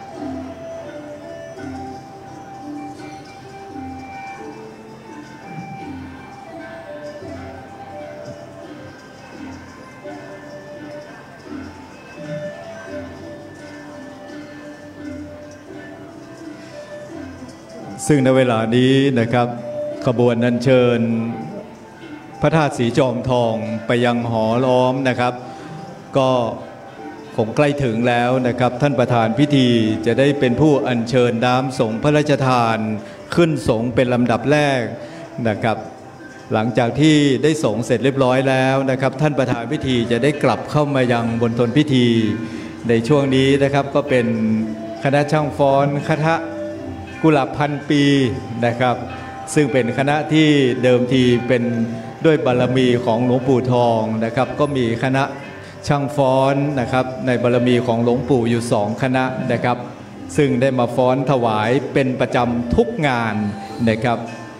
ซึ่งในเวลานี้นะครับขบวนอัญเชิญพระธาตุสีจอมทองไปยังหอล้อมนะครับก็คงใกล้ถึงแล้วนะครับท่านประธานพิธีจะได้เป็นผู้อัญเชิญน้ำสงฆ์พระราชทานขึ้นสงฆ์เป็นลำดับแรกนะครับหลังจากที่ได้สงฆ์เสร็จเรียบร้อยแล้วนะครับท่านประธานพิธีจะได้กลับเข้ามายังบณฑลพิธีในช่วงนี้นะครับก็เป็นคณะช่างฟ้อนคณะกุหลาบพันปีนะครับซึ่งเป็นคณะที่เดิมทีเป็นด้วยบารมีของหลวงปู่ทองนะครับก็มีคณะช่างฟ้อนนะครับในบารมีของหลวงปู่อยู่สองคณะนะครับซึ่งได้มาฟ้อนถวายเป็นประจำทุกงานนะครับ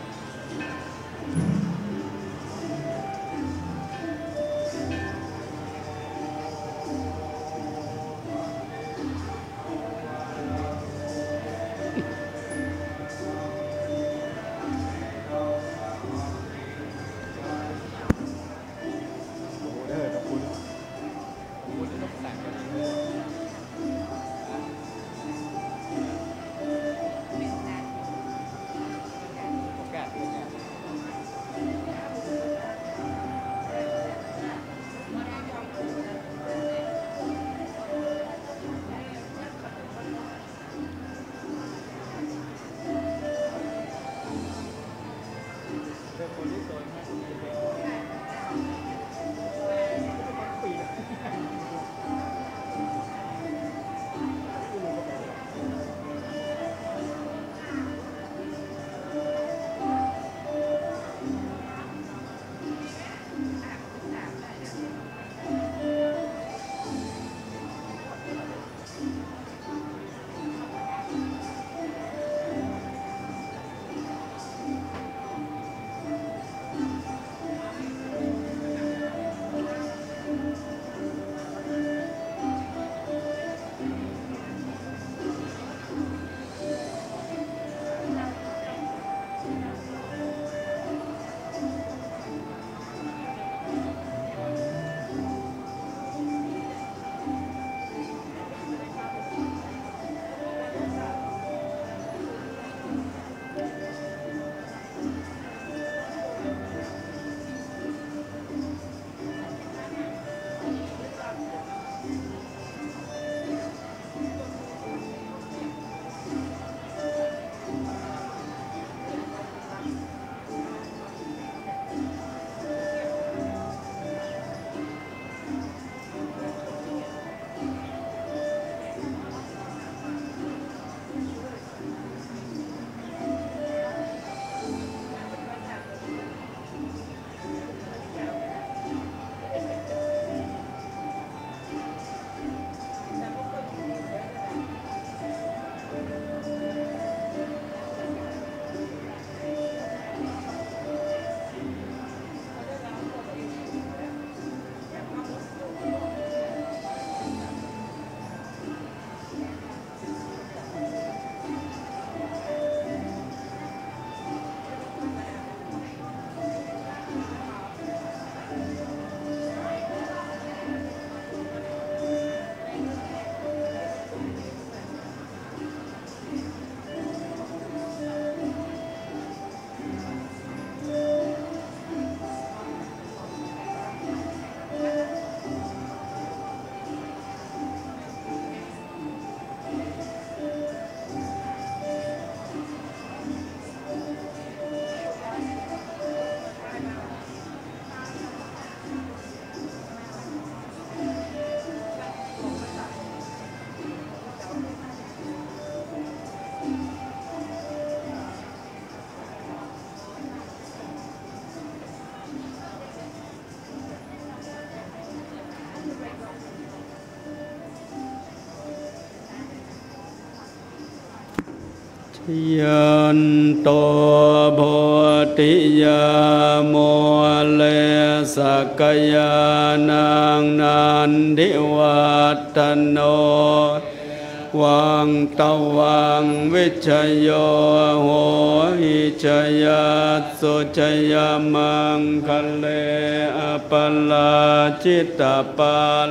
ยันโตโพธิยาโมเลสกยานังนันทิวัตโนวังตวังวิชโยโหหิชยัสสุชยมังคะเลอปลาจิตตปัล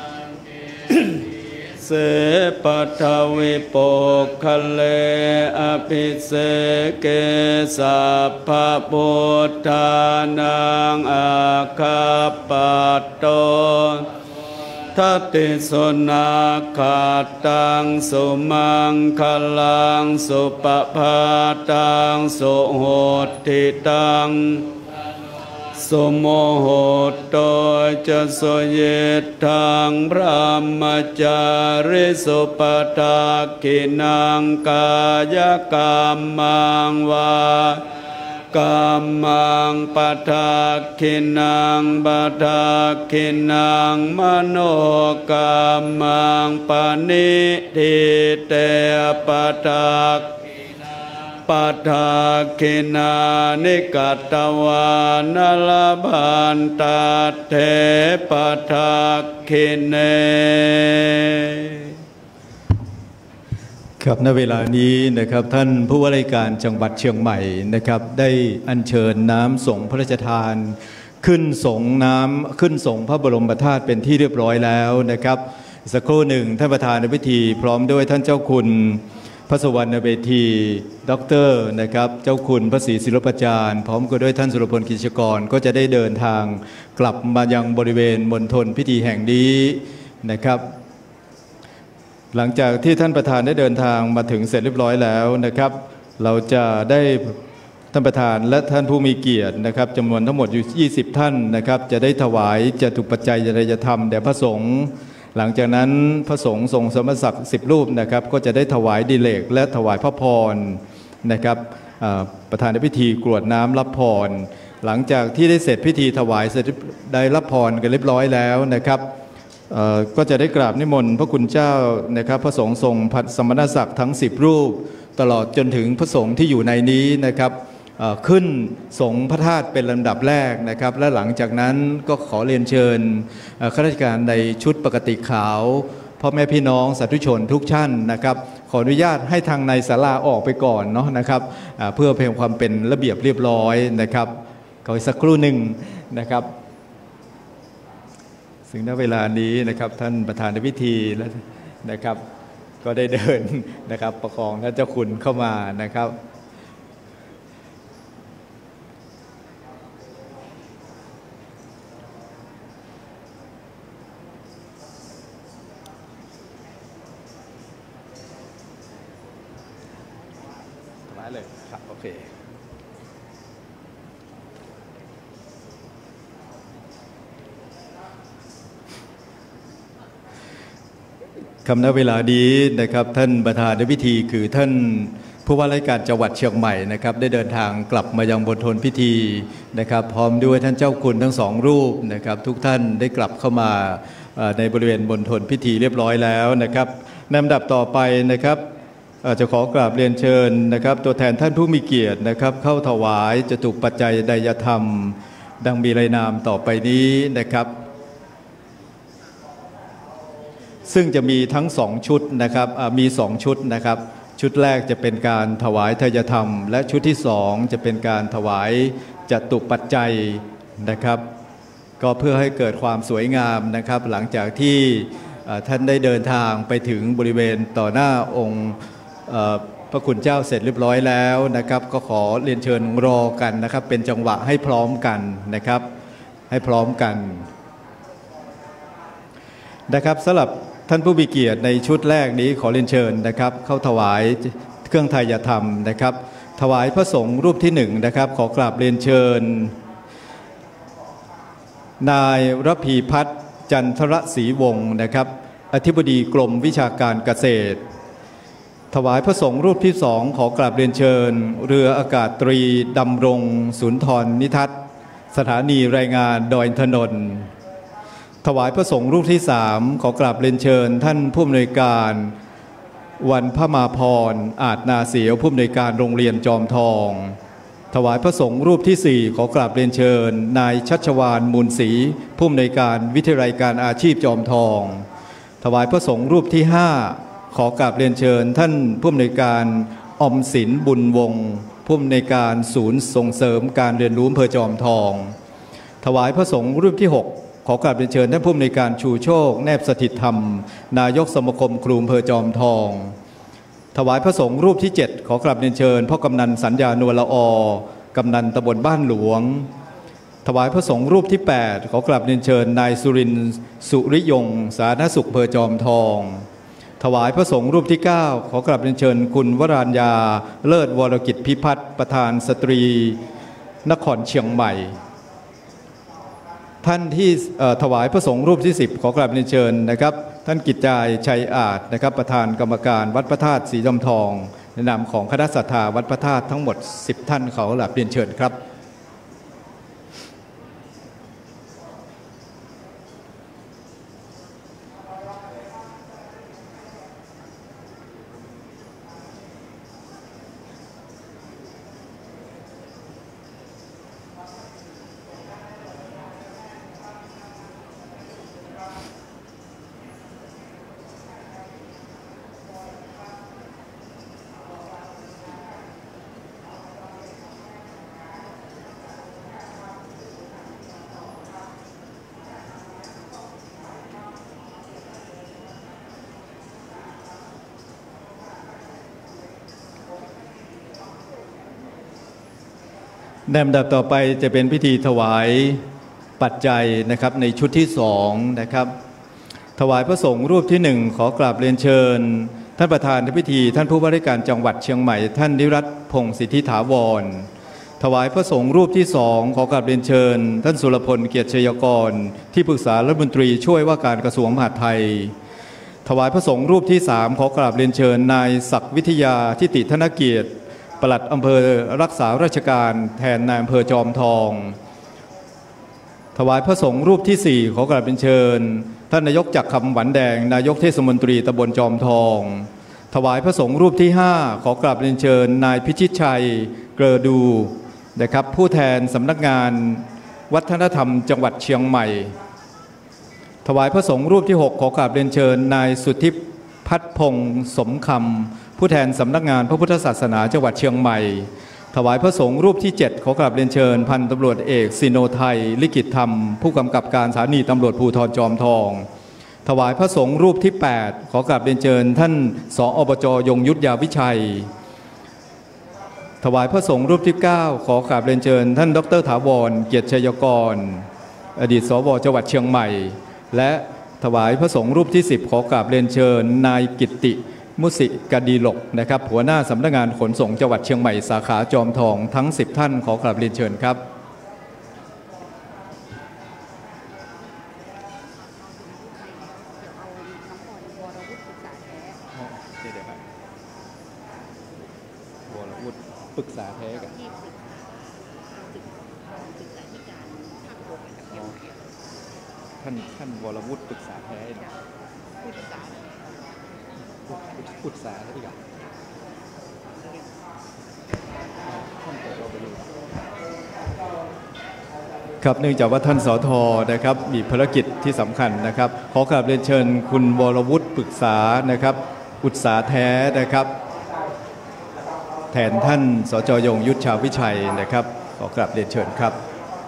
เสปัทวิโปกคะเลอภิเสเกสัพพพุทธานังอาคาปัตโตทัตติสุนาคาตังสุมังคลังสุปภาตังสุโหติตังสมโมโหโตจะสเยทังพระมจาริสุปทากินังกายกรรมังวากรรมังปทาคินังปทาคินังมโนกรรมังปณิทิเตปทาปทาคินานิกัตวานลบันตาเทปทาคิเนครับณเวลานี้นะครับท่านผู้ว่าราชการจังหวัดเชียงใหม่นะครับได้อัญเชิญน้ำส่งพระราชทานขึ้นส่งน้ำขึ้นส่งพระบรมธาตุเป็นที่เรียบร้อยแล้วนะครับสักครู่หนึ่งท่านประธานในพิธีพร้อมด้วยท่านเจ้าคุณพระสวรรณเวทีด็อกเตอร์นะครับเจ้าคุณพระศรีศิลปจารย์พร้อมกับด้วยท่านสุรพลกิจกรก็จะได้เดินทางกลับมายังบริเวณมณฑลพิธีแห่งนี้นะครับหลังจากที่ท่านประธานได้เดินทางมาถึงเสร็จเรียบร้อยแล้วนะครับเราจะได้ท่านประธานและท่านผู้มีเกียรตินะครับจำนวนทั้งหมดอยู่ยี่สิบท่านนะครับจะได้ถวายจตุปัจจัยจริยธรรมแด่พระสงฆ์หลังจากนั้นพระสงฆ์ทรงสมณศักดิ์สิบรูปนะครับก็จะได้ถวายดิเลกและถวายพระพรนะครับประธานในพิธีกรวดน้ำรับพรหลังจากที่ได้เสร็จพิธีถวายเสร็จได้รับพรกันเรียบร้อยแล้วนะครับก็จะได้กราบนิมนต์พระคุณเจ้านะครับพระสงฆ์ทรงพัดสมณศักดิ์ทั้งสิบรูปตลอดจนถึงพระสงฆ์ที่อยู่ในนี้นะครับขึ้นสงฆ์พระธาตุเป็นลำดับแรกนะครับและหลังจากนั้นก็ขอเรียนเชิญข้าราชการในชุดปกติขาวพ่อแม่พี่น้องสาธุชนทุกท่านนะครับขออนุญาตให้ทางในศาลาออกไปก่อนเนาะนะครับเพื่อเพิ่มความเป็นระเบียบเรียบร้อยนะครับขออีกสักครู่หนึ่งนะครับซึ่งณเวลานี้นะครับท่านประธานในพิธีแล้วนะครับก็ได้เดินนะครับประคองท่านเจ้าคุณเข้ามานะครับถวายเลยครับโอเคคำณเวลานี้นะครับท่านประธานในพิธีคือท่านผู้ว่าราชการจังหวัดเชียงใหม่นะครับได้เดินทางกลับมายังมณฑลพิธีนะครับพร้อมด้วยท่านเจ้าคุณทั้งสองรูปนะครับทุกท่านได้กลับเข้ามาในบริเวณมณฑลพิธีเรียบร้อยแล้วนะครับในลำดับต่อไปนะครับจะขอกราบเรียนเชิญนะครับตัวแทนท่านผู้มีเกียรตินะครับเข้าถวายจตุปัจจัยไดยธรรมดังมีรายนามต่อไปนี้นะครับซึ่งจะมีทั้งสองชุดนะครับมีสองชุดนะครับชุดแรกจะเป็นการถวายทายธรรมและชุดที่สองจะเป็นการถวายจตุปัจจัยนะครับก็เพื่อให้เกิดความสวยงามนะครับหลังจากที่ท่านได้เดินทางไปถึงบริเวณต่อหน้าองค์พระคุณเจ้าเสร็จเรียบร้อยแล้วนะครับก็ขอเรียนเชิญรอกันนะครับเป็นจังหวะให้พร้อมกันนะครับให้พร้อมกันนะครับสำหรับท่านผู้มีเกียรติในชุดแรกนี้ขอเรียนเชิญนะครับเข้าถวายเครื่องไทยธรรมนะครับถวายพระสงฆ์รูปที่หนึ่งนะครับขอกราบเรียนเชิญนายระพีพัฒน์จันทรศรีวงศ์นะครับอธิบดีกรมวิชาการเกษตรถวายพระสงฆ์รูปที่สองขอกราบเรียนเชิญเรืออากาศตรีดำรงสุนทรนิทัศน์สถานีรายงานดอยอินทนนท์ถวายพระสงฆ์รูปที่สามขอกราบเรียนเชิญท่านผู้อำนวยการวันพมาพรอาจนาเสียวผู้อำนวยการโรงเรียนจอมทองถวายพระสงฆ์รูปที่สี่ขอกราบเรียนเชิญนายชัชวาลมูลศรีผู้อำนวยการวิทยาลัยการอาชีพจอมทองถวายพระสงฆ์รูปที่ห้าขอกราบเรียนเชิญท่านผู้อำนวยการอมสินบุญวงศ์ผู้อำนวยการศูนย์ส่งเสริมการเรียนรู้อำเภอจอมทองถวายพระสงฆ์รูปที่หกขอกราบเรียนเชิญท่านผู้อำนวยการชูโชคแนบสถิตธรรมนายกสมาคมครูอำเภอจอมทองถวายพระสงฆ์รูปที่เจ็ดขอกราบเรียนเชิญพ่อกำนันสัญญานวลละออกำนันตำบลบ้านหลวงถวายพระสงฆ์รูปที่แปดขอกราบเรียนเชิญนายสุรินทร์สุริยงสาธารณสุขอำเภอจอมทองถวายพระสงฆ์รูปที่เก้าขอกราบเรียนเชิญคุณวรานยาเลิศวรกิจพิพัฒน์ประธานสตรีนครเชียงใหม่ท่านที่ถวายพระสงฆ์รูปที่สิบขอกราบเรียนเชิญนะครับท่านกิจจายชัยอาจนะครับประธานกรรมการวัดพระธาตุสีจอมทองในนามของคณะศรัทธาวัดพระธาตุทั้งหมดสิบท่านขอกราบเรียนเชิญครับในลำดับต่อไปจะเป็นพิธีถวายปัจจัยนะครับในชุดที่สองนะครับถวายพระสงฆ์รูปที่หนึ่งขอกราบเรียนเชิญท่านประธานในพิธีท่านผู้ว่าราชการจังหวัดเชียงใหม่ท่านนิรัตน์พงศ์สิทธิถาวรถวายพระสงฆ์รูปที่สองขอกราบเรียนเชิญท่านสุรพลเกียรติชัยกรที่ปรึกษารัฐมนตรีช่วยว่าการกระทรวงมหาดไทยถวายพระสงฆ์รูปที่สามขอกราบเรียนเชิญนายศักดิ์วิทยาทิติธนเกียรติปลัดอำเภอรักษาราชการแทนนายอำเภอจอมทองถวายพระสงฆ์รูปที่สี่ขอกราบเรียนเชิญท่านนายกจักรคำหวันแดงนายกเทศมนตรีตำบลจอมทองถวายพระสงฆ์รูปที่ห้าขอกราบเรียนเชิญนายพิชิตชัยเกลอดูนะครับผู้แทนสำนักงานวัฒนธรรมจังหวัดเชียงใหม่ถวายพระสงฆ์รูปที่หกขอกราบเรียนเชิญนายสุทธิพัฒพงศ์สมคำผู้แทนสำนักงานพระพุทธศาสนาจังหวัดเชียงใหม่ถวายพระสงฆ์รูปที่เจ็ดขอกราบเรียนเชิญพันตำรวจเอกสิโนไทยลิขิตธรรมผู้กำกับการสถานีตำรวจภูธรจอมทองถวายพระสงฆ์รูปที่แปดขอกราบเรียนเชิญท่านสอบจยงยุทธยาวิชัยถวายพระสงฆ์รูปที่เก้าขอกราบเรียนเชิญท่านดรถาวรเกียรติชัยกรอดีตสวจังหวัดเชียงใหม่และถวายพระสงฆ์รูปที่สิบขอกราบเรียนเชิญนายกิตติมุสิกดีหลกนะครับหัวหน้าสำนักงานขนส่งจังหวัดเชียงใหม่สาขาจอมทองทั้งสิบท่านขอกราบเรียนเชิญครับวรวุฒิปรึกษาแท้กันท่านท่านวรวุฒิปรึกษาแท้ปรึกษาแล้วดีกว่าครับเนื่องจากว่าท่านสทนะครับมีภารกิจที่สำคัญนะครับขอกราบเรียนเชิญคุณวรวุฒิปรึกษานะครับอุตสาแท้นะครับแทนท่านสจยงยุทธชาวิชัยนะครับขอกราบเรียนเชิญครับ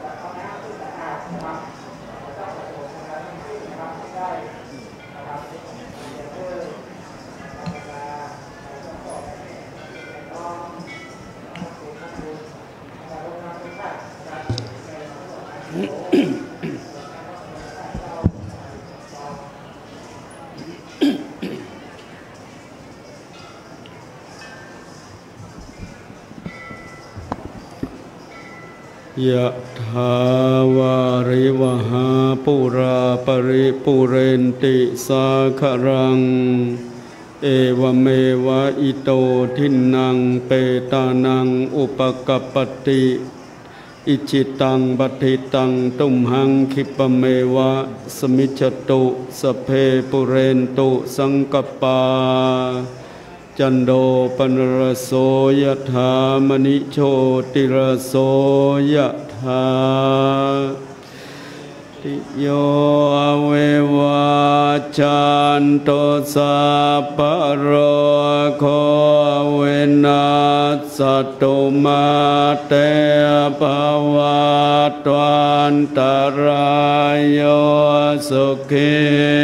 ยะถาวาริวหาปุราปริปุเรนติสาครังเอวเมวะอิโตทินังเปตานังอุปกัปปติอิจิตังปฏิตังตุมหังคิปเมวะสมิจจตุสเพปุเรนตุสังกปาจันโดปนรโสยถามณิโชติรโสยถาติโยอเววาจันโตสัพพะโรโคเวนัสสตุมาเตภวัตวันตรายโยสุขี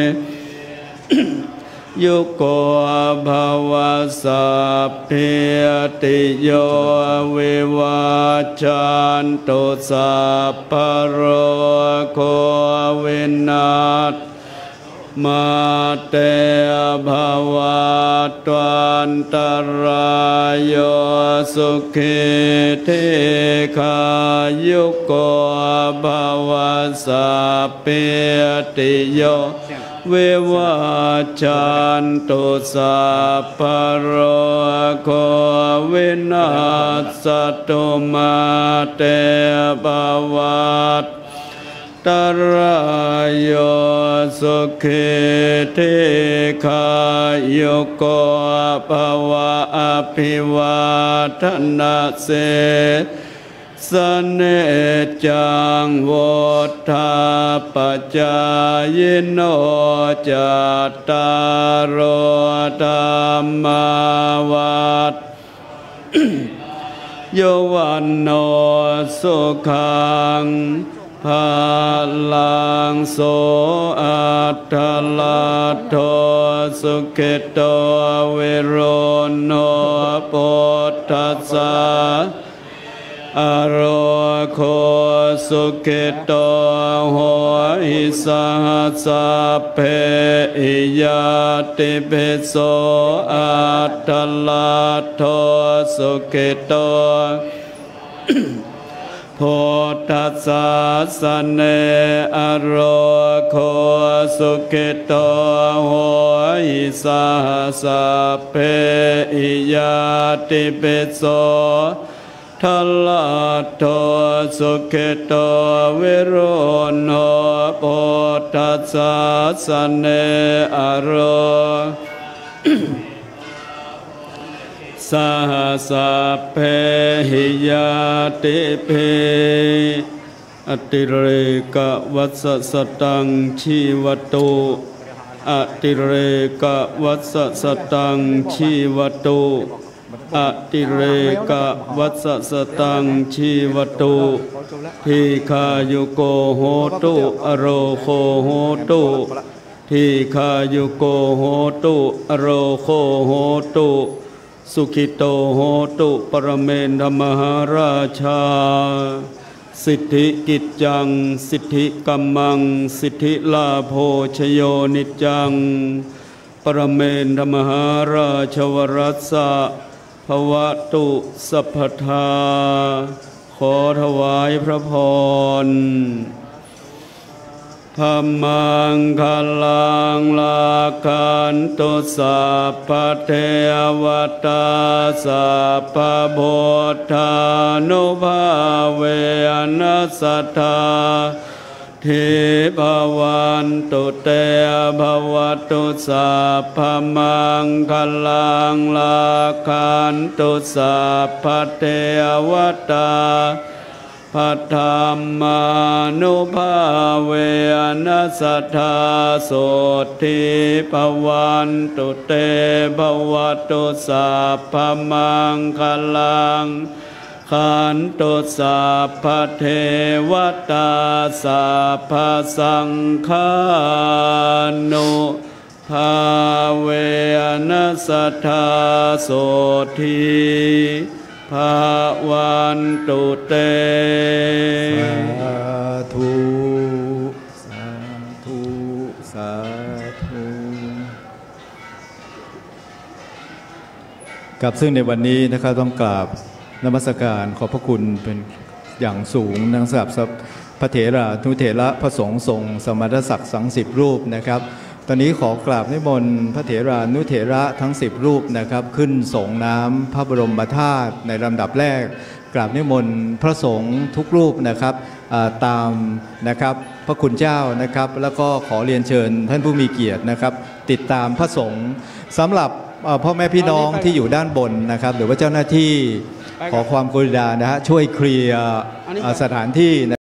ยุโกภวสัพพิติโยวิวัชชันตุสัพพะโรโควินาศมาเตภวัตวันตรายโยสุขิเทคายุโกภวสัพเพติโยเววัชชันตุสัพพโรโควินาศตุมาเตภวัตตรายโยสุขิเทคายุโกภวะอภิวาทนาเสสเนจังโวธาปจายโนจัตตารโอธรรมาวัฏโยวันโนสุขังภาลังโสอัตถลัตโตสุขิโตเวโรโนปุถตัสสะอโรโคสุขิโตโหหิสหัสสะเพอิยาติเภโสอัตถลัตโตสุขิโตโพธัสสะสะเนอโรโคสุขิโตโหหิสหัสสะเพอิยาติเภโสทัลลัตโตสุขิโตเวโรโนโพธัสสะสะเนอโรสหัสสะเพหิยาติเพอติเรกวัสสตังชีวตุอติเรกวัสสตังชีวตุอติเรกวัสสตังชีวตุทีคายุโกโหตุอโรโคโหตุทีคายุโกโหตุอโรโคโหตุสุขิโตโหตุปรเมนธรรมหาราชาสิทธิกิจจังสิทธิกัมมังสิทธิลาโภชโยนิจังปรเมนธรรมหาราชวรัสสะภวตุสัพพทาขอถวายพระพรพมังคลังลาคันตุสัพพเทวตาสัพพโพธานุภาเวนัสสัทธาเทภวันตุเตภวตุสัพพมังคลังลาคันตุสัพพเทวตาปัฏฐามานุภาเวนัสสัทธาโสทิภวันตุเตภวตุสัพพมังคลังขันตุสัพพเทวตาสัพพสังฆานุภาเวนัสสัทธาโสทิภาวันตุเตสาธุสาธุสาธุกับซึ่งในวันนี้นะครับต้องกราบนมัสการขอบพระคุณเป็นอย่างสูงนังสำหรับพระเถระนุเถระพระสงฆ์ทรงสมณศักดิ์สังสิบรูปนะครับตอนนี้ขอกราบนิมนต์พระเถรานุเถระทั้งสิบรูปนะครับขึ้นส่งน้ำพระบรมธาตุในลำดับแรกกราบนิมนต์พระสงฆ์ทุกรูปนะครับตามนะครับพระคุณเจ้านะครับแล้วก็ขอเรียนเชิญท่านผู้มีเกียรตินะครับติดตามพระสงฆ์สำหรับพ่อแม่พี่น้องที่อยู่ด้านบนนะครับหรือว่าเจ้าหน้าที่ขอความกรุณานะฮะช่วยเคลียร์สถานที่